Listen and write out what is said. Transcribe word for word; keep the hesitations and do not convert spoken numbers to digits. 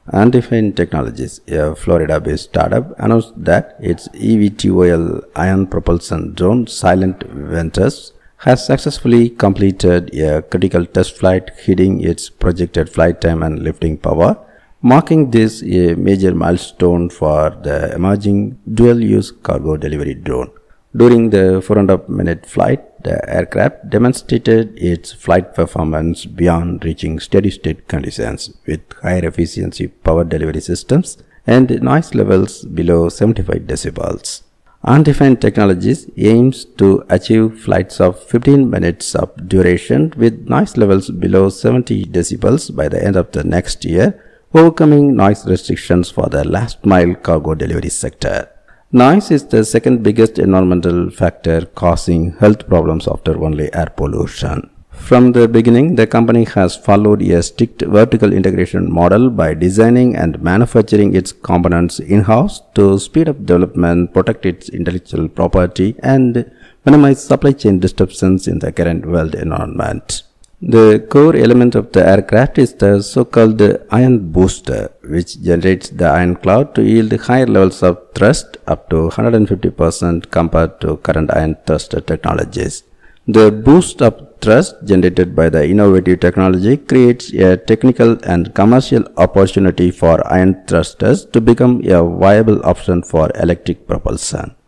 Undefined Technologies, a Florida-based startup, announced that its eVTOL Ion Propulsion Drone Silent Ventus has successfully completed a critical test flight, hitting its projected flight time and lifting power, marking this a major milestone for the emerging dual-use cargo delivery drone. During the four hundred minute flight, the aircraft demonstrated its flight performance beyond reaching steady-state conditions with higher efficiency power delivery systems and noise levels below seventy-five decibels. Undefined Technologies aims to achieve flights of fifteen minutes of duration with noise levels below seventy decibels by the end of the next year, overcoming noise restrictions for the last-mile cargo delivery sector. Noise is the second biggest environmental factor causing health problems after only air pollution. From the beginning, the company has followed a strict vertical integration model by designing and manufacturing its components in-house to speed up development, protect its intellectual property, and minimize supply chain disruptions in the current world environment. The core element of the aircraft is the so-called ion booster, which generates the ion cloud to yield higher levels of thrust, up to one hundred fifty percent compared to current ion thruster technologies. The boost of thrust generated by the innovative technology creates a technical and commercial opportunity for ion thrusters to become a viable option for electric propulsion.